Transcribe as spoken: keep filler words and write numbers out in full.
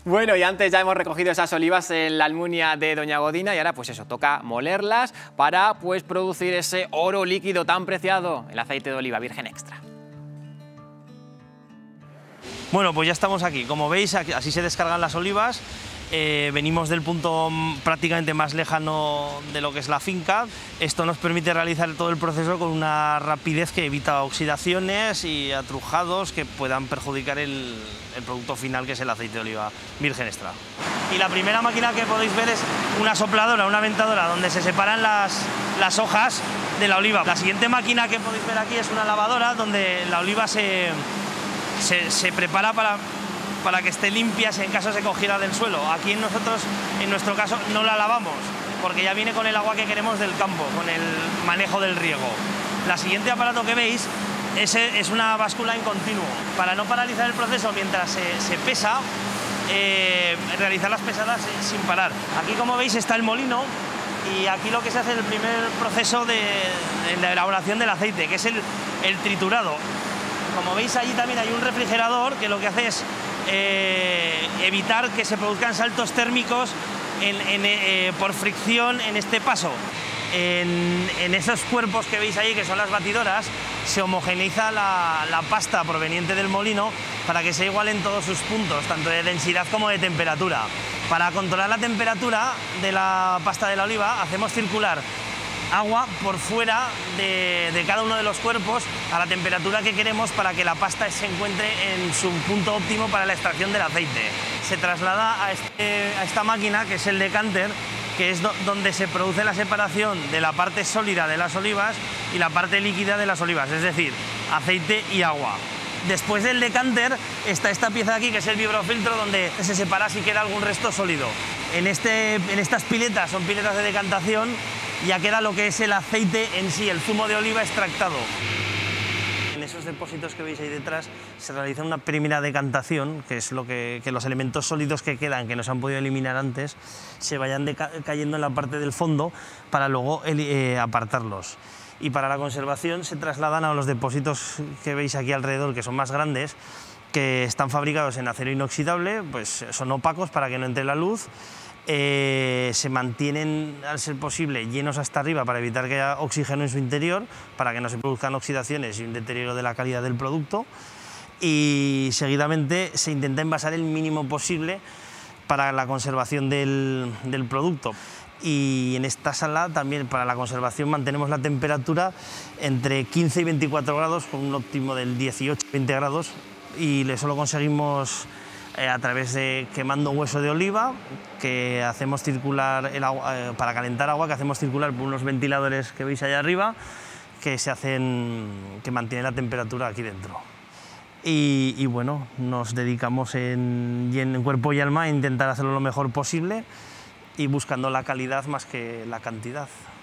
Bueno, y antes ya hemos recogido esas olivas en la Almunia de Doña Godina y ahora pues eso, toca molerlas para pues producir ese oro líquido tan preciado, el aceite de oliva virgen extra. Bueno, pues ya estamos aquí. Como veis, así se descargan las olivas. Eh, venimos del punto prácticamente más lejano de lo que es la finca. Esto nos permite realizar todo el proceso con una rapidez que evita oxidaciones y atrujados que puedan perjudicar el, el producto final, que es el aceite de oliva virgen extra. Y la primera máquina que podéis ver es una sopladora, una ventadora, donde se separan las, las hojas de la oliva. La siguiente máquina que podéis ver aquí es una lavadora, donde la oliva se, se, se prepara para... para que esté limpia si en caso se cogiera del suelo. Aquí nosotros, en nuestro caso, no la lavamos, porque ya viene con el agua que queremos del campo, con el manejo del riego. La siguiente aparato que veis es, es una báscula en continuo, para no paralizar el proceso mientras se, se pesa, eh, realizar las pesadas sin parar. Aquí, como veis, está el molino, y aquí lo que se hace es el primer proceso de, de la elaboración del aceite, que es el, el triturado. Como veis, allí también hay un refrigerador que lo que hace es eh, evitar que se produzcan saltos térmicos en, en, eh, por fricción en este paso. En, en esos cuerpos que veis ahí, que son las batidoras, se homogeneiza la, la pasta proveniente del molino para que se igualen todos sus puntos, tanto de densidad como de temperatura. Para controlar la temperatura de la pasta de la oliva, hacemos circular agua por fuera de, de cada uno de los cuerpos a la temperatura que queremos para que la pasta se encuentre en su punto óptimo para la extracción del aceite. Se traslada a, este, a esta máquina, que es el decanter, que es do, donde se produce la separación de la parte sólida de las olivas y la parte líquida de las olivas, es decir, aceite y agua. Después del decanter está esta pieza de aquí, que es el vibrofiltro, donde se separa si queda algún resto sólido. En, este, en estas piletas, son piletas de decantación, ya queda lo que es el aceite en sí, el zumo de oliva extractado. En esos depósitos que veis ahí detrás se realiza una primera decantación, que es lo que, que los elementos sólidos que quedan, que no se han podido eliminar antes, se vayan cayendo en la parte del fondo para luego eh, apartarlos. Y para la conservación se trasladan a los depósitos que veis aquí alrededor, que son más grandes, que están fabricados en acero inoxidable, pues son opacos para que no entre la luz. Eh, se mantienen, al ser posible, llenos hasta arriba para evitar que haya oxígeno en su interior, para que no se produzcan oxidaciones y un deterioro de la calidad del producto, y seguidamente se intenta envasar el mínimo posible para la conservación del, del producto. Y en esta sala también, para la conservación, mantenemos la temperatura entre quince y veinticuatro grados, con un óptimo del dieciocho a veinte grados, y eso lo conseguimos Eh, a través de quemando hueso de oliva, que hacemos circular el agua, eh, para calentar agua, que hacemos circular por unos ventiladores que veis allá arriba, que se hacen, que mantienen la temperatura aquí dentro. Y, y bueno, nos dedicamos en, en cuerpo y alma a intentar hacerlo lo mejor posible y buscando la calidad más que la cantidad.